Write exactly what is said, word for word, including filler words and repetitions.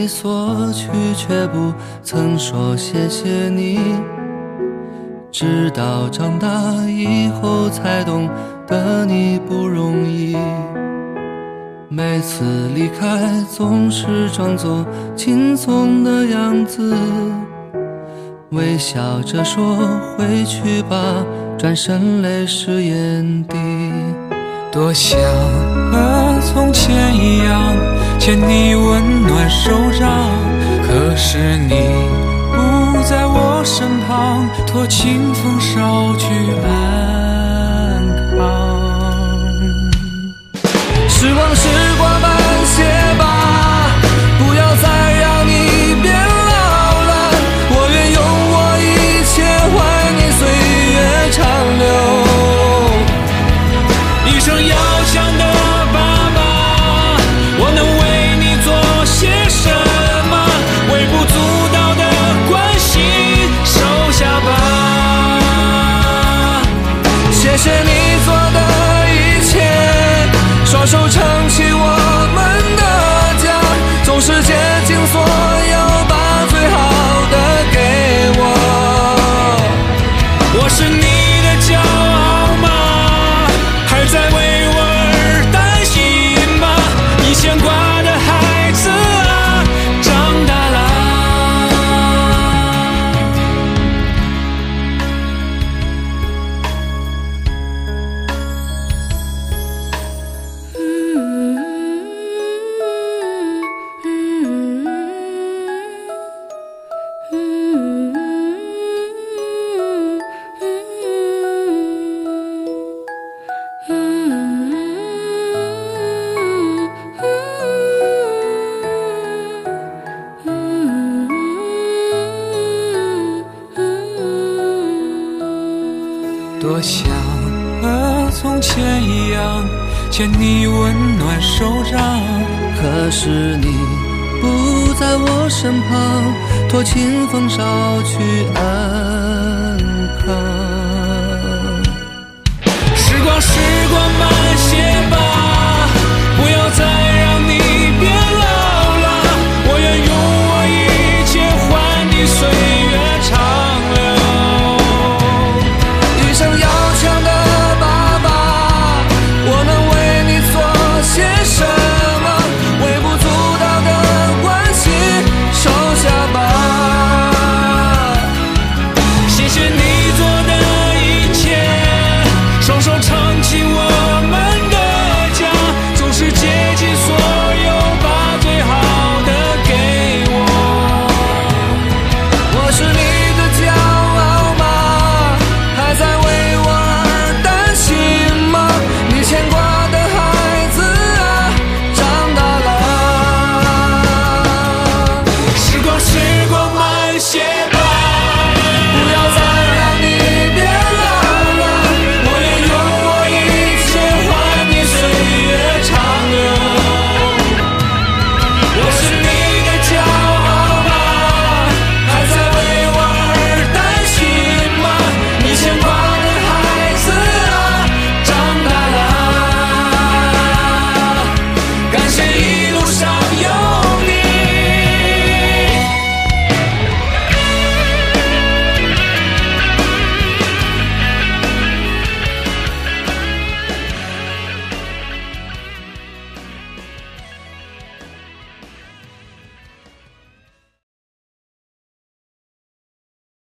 你索取，却不曾说谢谢你。直到长大以后才懂得你不容易，每次离开总是装作轻松的样子，微笑着说回去吧，转身泪湿眼底。 多想和从前一样牵你温暖手掌，可是你不在我身旁，托清风捎去安康。 时光时光慢些吧，不要再让你变老了，我愿用我一切换你岁月长流。 一生要强的爸爸，我能为你做些什么？微不足道的关心收下吧。 谢谢你做的一切，双手撑起我们的家，总是竭尽所有把最好的给我。 我是你的骄傲吗？还在为我而担心吗？你牵挂的孩子啊，长大了。多想和从前一样牵你温暖手掌， 可是你不在我身旁，托清风捎去安康。 时光时光慢些吧，